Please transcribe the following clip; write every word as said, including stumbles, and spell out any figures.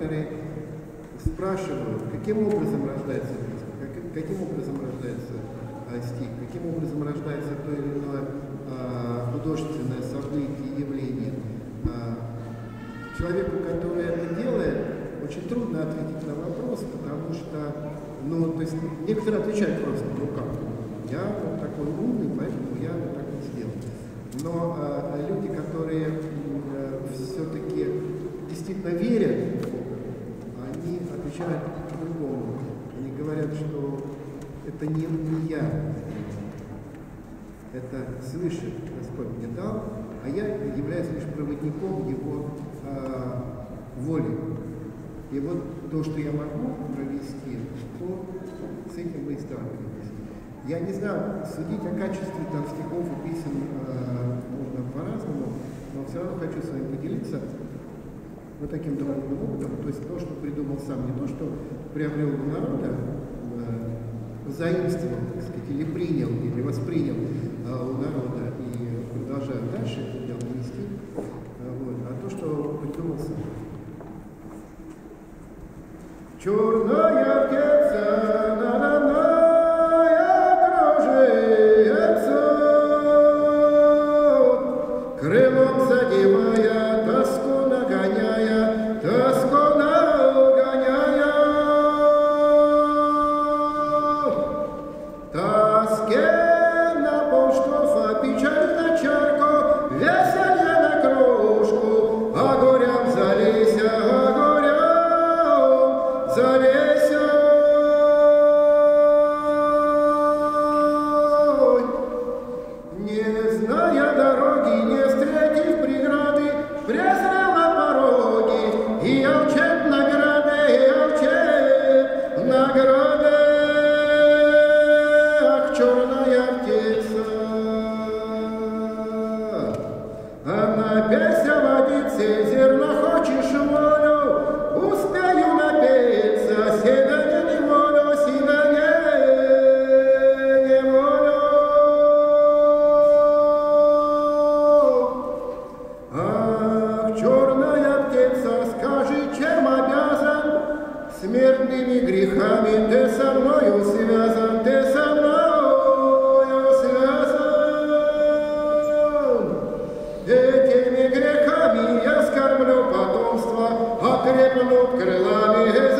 некоторые спрашивают, каким образом рождается песня, как, каким образом рождается а, стих, каким образом рождается то или иное а, художественное событие, явление. А, человеку, который это делает, очень трудно ответить на вопрос, потому что, ну, то есть некоторые отвечают просто, ну как, я вот такой умный, поэтому я вот так вот сделал. Но а, люди, которые а, все-таки действительно верят, они отвечают по-другому. Они говорят, что это не, не я, это свыше Господь мне дал, а я являюсь лишь проводником Его а, воли. И вот то, что я могу провести, то с этим мы и сталкиваемся. Я не знаю, судить о качестве там, стихов и писем э, можно по-разному, но все равно хочу с вами поделиться вот таким духовным опытом. То есть то, что придумал сам, не то, что приобрел у народа, э, заимствовал, так сказать, или принял, или воспринял э, у народа и продолжаю дальше это дело нести, э, вот, а то, что придумал сам. Черная птица надо мной кружится, крылом задевая, тоску нагоняя, тоску нагоняя. Тоске на полштофа, печаль на чарку, веселье на кружку, а горям залейся, а горям залейся. Не зная дороги, не встретив преграды, презрел на пороге, и алчет награды, и алчет награды. Ах, черная птица, она песя водицы, зерна хочешь волю, успею напеться, седане не волю, седане не волю. Ах, черная птица, скажи, чем обязан, смертными грехами ты со мною связан, ты со мною связан. Этими грехами я скормлю потомство, окрепнут крылами